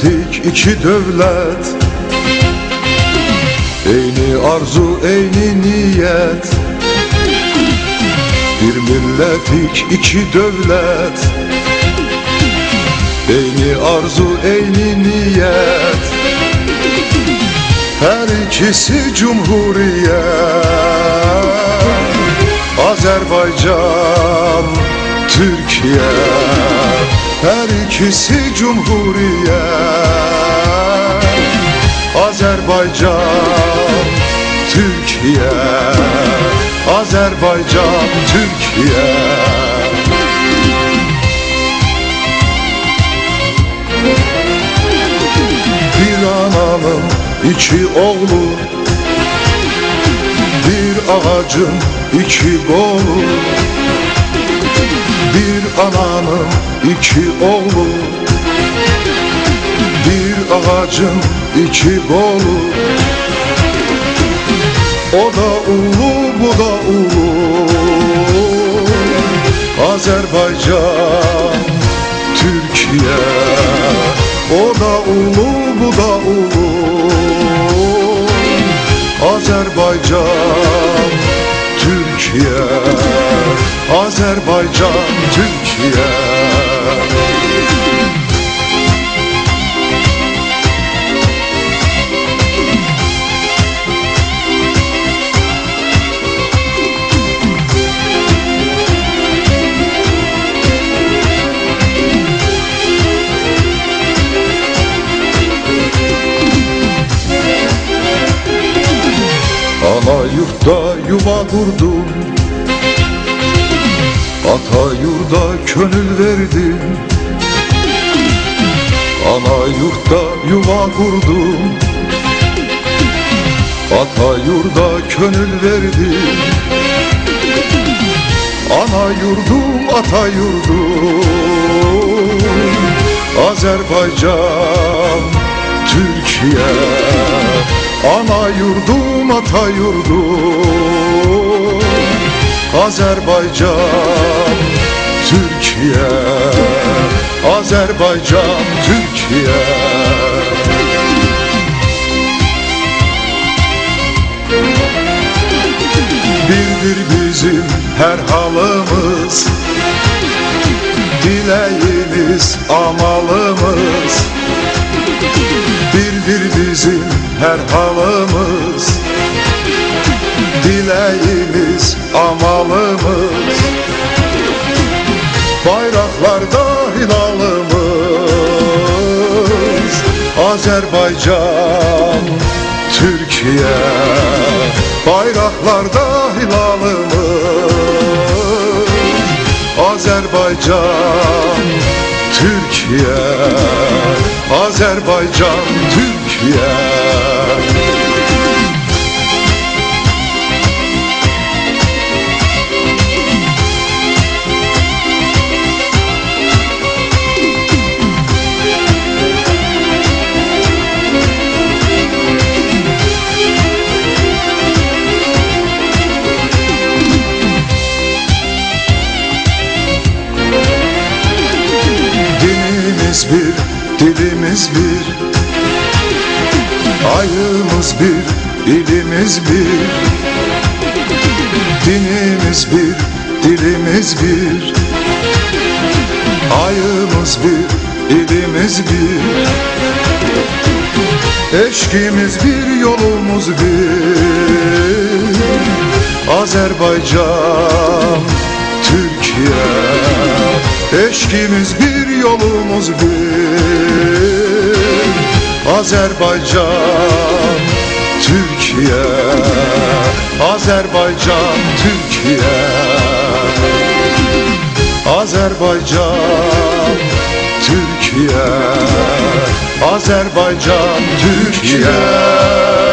millettik, iki devlet. Eyni arzu, eyni niyet. Bir millettik, iki devlet. Eyni arzu, eyni niyet. Her ikisi cumhuriyet. Azerbaycan, Türkiye. Her ikisi cumhuriyet. Azerbaycan, Türkiye. Azerbaycan, Türkiye. Bir ananın iki oğlu, bir ağacın iki kolu. Bir ananın iki oğlu, bir ağacın iki kolu. O da ulu, bu da ulu. Azerbaycan, Türkiye. O da ulu, bu da ulu. Azerbaycan, Türkiye. Azerbaycan, Türkiye. Ana yurtta yuva kurdum, ata yurda gönül verdim. Ana yurtta yuva kurdum, ata yurda gönül verdim. Ana yurdum, ata yurdum. Azerbaycan, Türkiye. Ana yurdum, ata yurdum. Azerbaycan, Türkiye. Azerbaycan, Türkiye. Birdir bizim her halımız, dileğimiz, amalımız. Birdir bizim her halımız, dileğimiz, amalımız. Bayraklarda hilalımız. Azerbaycan, Türkiye. Bayraklarda hilalımız. Azerbaycan, Türkiye. Azerbaycan, Türkiye. Dinimiz bir, dilimiz bir. Ayımız bir, ilimiz bir. Dinimiz bir, dilimiz bir. Ayımız bir, ilimiz bir. Eşkimiz bir, yolumuz bir. Azerbaycan, Türkiye. Eşkimiz bir, yolumuz bir. Azerbaycan, Türkiye. Azerbaycan, Türkiye. Azerbaycan, Türkiye. Azerbaycan, Türkiye.